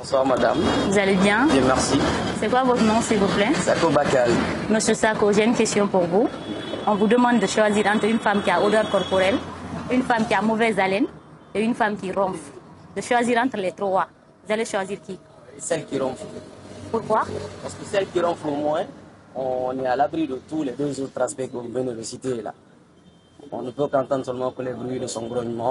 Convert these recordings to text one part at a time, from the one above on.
Bonsoir madame. Vous allez bien? Bien, merci. C'est quoi votre nom, s'il vous plaît? Sako Bakal. Monsieur Sako, j'ai une question pour vous. On vous demande de choisir entre une femme qui a odeur corporelle, une femme qui a mauvaise haleine et une femme qui ronfle. De choisir entre les trois. Vous allez choisir qui? Celle qui ronfle. Pourquoi? Parce que celle qui ronfle au moins, on est à l'abri de tous les deux autres aspects que vous venez de citer là. On ne peut qu'entendre seulement que les bruits de son grognement.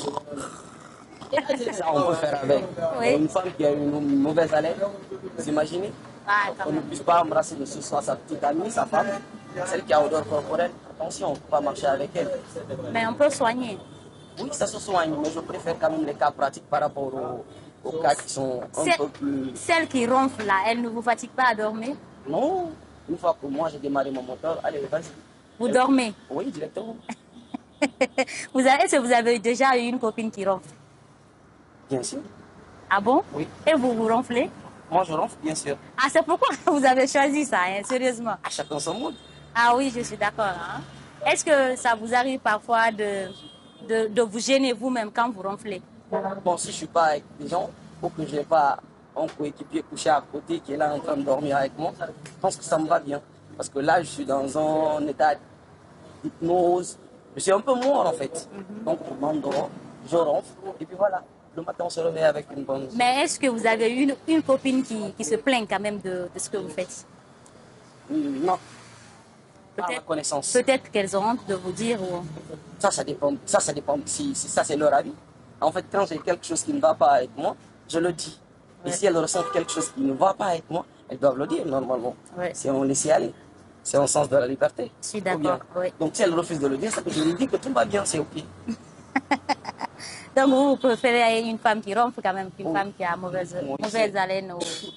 Ça, on peut faire avec. Oui. Une femme qui a une mauvaise haleine, vous imaginez? Ah, quand On ne même. puisse pas embrasser de ce soit sa petite amie, sa femme. Celle qui a odeur corporelle, attention, on ne peut pas marcher avec elle. Mais on peut soigner. Oui, ça se soigne, mais je préfère quand même les cas pratiques par rapport aux cas qui sont un peu plus... Celle qui ronfle là, elle ne vous fatigue pas à dormir? Non, une fois que moi j'ai démarré mon moteur, allez, vas-y. Vous dormez? Oui, directement. Est-ce que vous avez déjà eu une copine qui ronfle? Bien sûr. Ah bon? Oui. Et vous ronflez? Moi je ronfle, bien sûr. Ah, c'est pourquoi vous avez choisi ça, hein, sérieusement? À chacun son monde. Ah oui, je suis d'accord. Hein. Est-ce que ça vous arrive parfois de vous gêner vous-même quand vous ronflez? Bon, si je suis pas avec des gens, ou que je n'ai pas un coéquipier couché à côté qui est là en train de dormir avec moi, je pense que ça me va bien. Parce que là, je suis dans un état d'hypnose. Je suis un peu mort en fait. Donc, je m'endors, je ronfle, et puis voilà. Le matin, on se réveille avec une bonne... Mais est-ce que vous avez une copine qui se plaint quand même de ce que vous faites? Non. Pas à ma connaissance. Peut-être qu'elles ont honte de vous dire ou... Ça dépend. Ça dépend. Si ça, c'est leur avis. En fait, quand j'ai quelque chose qui ne va pas avec moi, je le dis. Et si elles ressentent quelque chose qui ne va pas avec moi, elles doivent le dire normalement. Ouais. Si on laisse aller. C'est un sens de la liberté. Je suis Ou bien. d'accord, oui. Donc si elles refusent de le dire, c'est que je lui dis que tout va bien, c'est OK. Donc vous préférez une femme qui ronfle quand même qu'une Oui. femme qui a mauvaise c'est- haleine ou...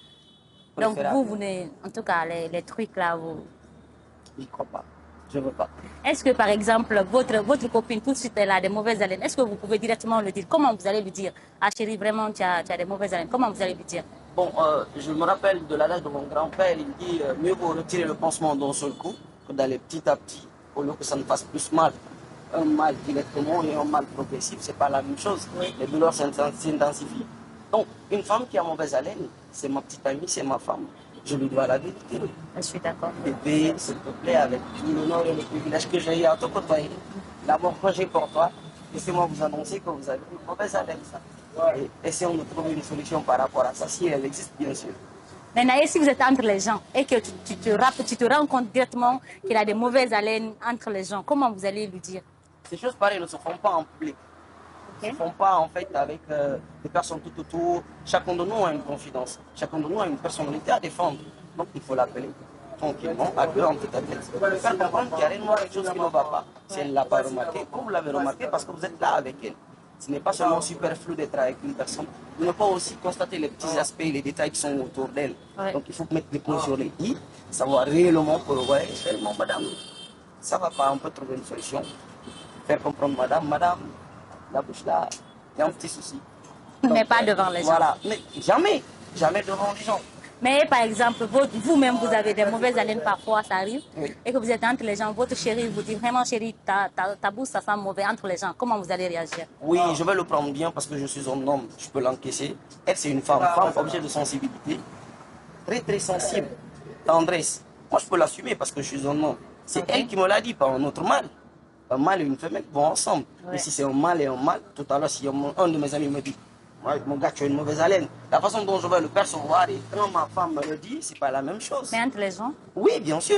Donc Préférable. vous venez, en tout cas, les trucs là, vous... Je ne crois pas. Je ne veux pas. Est-ce que par exemple, votre copine, tout de suite, elle a des mauvaises haleines, est-ce que vous pouvez directement le dire? Comment vous allez lui dire? Ah chérie, vraiment, tu as des mauvaises haleines. Comment vous allez lui dire? Bon, je me rappelle de l'adage de mon grand-père, il dit mieux vaut retirer le pansement d'un seul coup que d'aller petit à petit, au lieu que ça ne fasse plus mal. Un mal directement et un mal progressif, c'est pas la même chose. Les douleurs s'intensifient. Donc, une femme qui a mauvaise haleine, c'est ma petite amie, c'est ma femme. Je lui dois la vérité. Je suis d'accord. Bébé, s'il te plaît, avec tout l'honneur et le privilège que j'ai eu à te côtoyer, l'amour que j'ai pour toi, laissez-moi vous annoncer que vous avez une mauvaise haleine. Et essayons de trouver une solution par rapport à ça, si elle existe, bien sûr. Maintenant, et si vous êtes entre les gens et que tu te rends compte directement qu'il a des mauvaises haleines entre les gens, comment vous allez lui dire? Ces choses pareilles ne se font pas en public. Ne se font pas en fait avec des personnes tout autour. Chacun de nous a une confidence. Chacun de nous a une personnalité à défendre. Donc il faut l'appeler tranquillement, à deux en tête à tête. Faire comprendre qu'il y a réellement quelque chose qui ne va pas. Si elle ne l'a pas remarqué, vous l'avez remarqué parce que vous êtes là avec elle. Ce n'est pas seulement superflu d'être avec une personne. Vous ne pouvez pas aussi constater les petits aspects, les détails qui sont autour d'elle. Ouais. Donc il faut mettre les points sur les i, savoir réellement pour ouais, réellement madame, ça va pas, on peut trouver une solution. Faire comprendre madame, la bouche là, il y a un petit souci. Mais pas devant les gens. Voilà, mais jamais devant les gens. Mais par exemple, vous-même, vous avez des mauvaises haleines parfois, ça arrive, Oui. et que vous êtes entre les gens, votre chérie vous dit vraiment chérie, ta bouche, ça sent mauvais entre les gens. Comment vous allez réagir? Oui, je vais le prendre bien parce que je suis un homme, je peux l'encaisser. Elle, c'est une femme, objet de sensibilité, très très sensible, tendresse. Moi, je peux l'assumer parce que je suis un homme. C'est elle qui me l'a dit, pas un autre mâle. Un mâle et une femelle vont ensemble. Mais si c'est un mâle et un mâle, tout à l'heure, si un de mes amis me dit, ouais, mon gars, tu as une mauvaise haleine, la façon dont je vais le percevoir et quand ma femme me le dit, c'est pas la même chose. Mais entre les gens? Oui, bien sûr.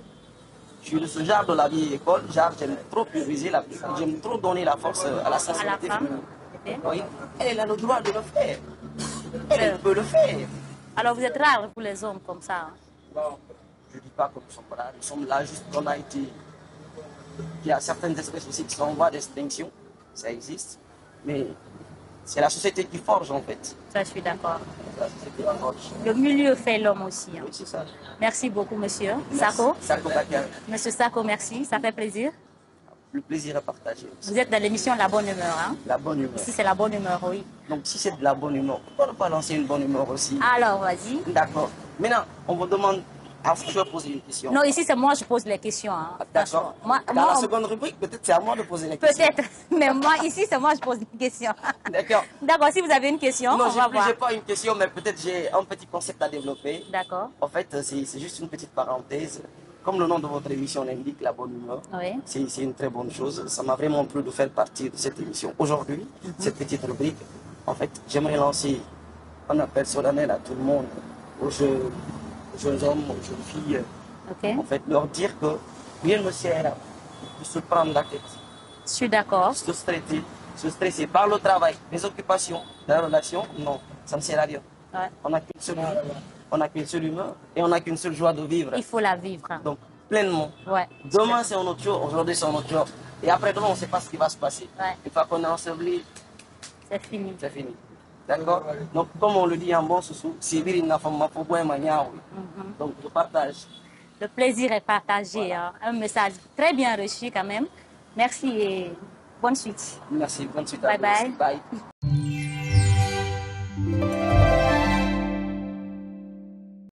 Je suis de ce genre de la vieille école, genre j'aime trop prioriser j'aime trop donner la force à la sensibilité femme. féminine. Ok. Oui. Elle a le droit de le faire. Elle peut le faire. Alors vous êtes rares, vous les hommes, comme ça. Hein? Je ne dis pas que nous sommes là, nous sommes là juste qu'on a été... Il y a certaines espèces aussi qui sont en voie d'extinction, ça existe, mais c'est la société qui forge en fait. Ça, je suis d'accord. La société qui forge. Le milieu fait l'homme aussi. Hein. Oui, c'est ça. Merci beaucoup, monsieur. Merci. Sako. Sako Bakar. Monsieur Sako, merci. Ça fait plaisir. Le plaisir à partager. Vous êtes dans l'émission La Bonne Humeur. Hein? La bonne humeur. Ici, c'est La Bonne Humeur, oui. Donc si c'est de la bonne humeur, pourquoi ne pas lancer une bonne humeur aussi? Alors, vas-y. D'accord. Maintenant, on vous demande Ah, je dois poser une question. Non, ici, c'est moi je pose les questions. Hein, d'accord. Dans la seconde rubrique, peut-être c'est à moi de poser les questions. Peut-être, mais moi, ici, c'est moi je pose les questions. D'accord. D'accord, si vous avez une question, non, on va voir. j'ai pas une question, mais peut-être j'ai un petit concept à développer. D'accord. En fait, c'est juste une petite parenthèse. Comme le nom de votre émission l'indique, la bonne humeur, Oui. c'est une très bonne chose. Ça m'a vraiment plu de faire partie de cette émission. Aujourd'hui, cette petite rubrique, en fait, j'aimerais lancer un appel solennel à tout le monde, aux jeunes hommes, aux jeunes filles. Ok. En fait, leur dire que rien ne sert de se prendre la tête. Je suis d'accord. Se stresser par le travail, les occupations, la relation, non, ça ne sert à rien. Ouais. On n'a qu'une seule vie, on n'a qu'une seule humeur et on n'a qu'une seule joie de vivre. Il faut la vivre. Hein. Donc, pleinement. Ouais. Demain, c'est un autre jour, aujourd'hui, c'est un autre jour. Et après demain, on ne sait pas ce qui va se passer. Ouais. Une fois qu'on est enseveli, C'est fini. c'est fini. D'accord? Donc, comme on le dit en bon sous, c'est viri na fama fo boy maniaoui. Donc, je partage. Le plaisir est partagé. Voilà. Hein. Un message très bien reçu quand même. Merci et bonne suite. Merci, bonne suite. Bye bye. Bye.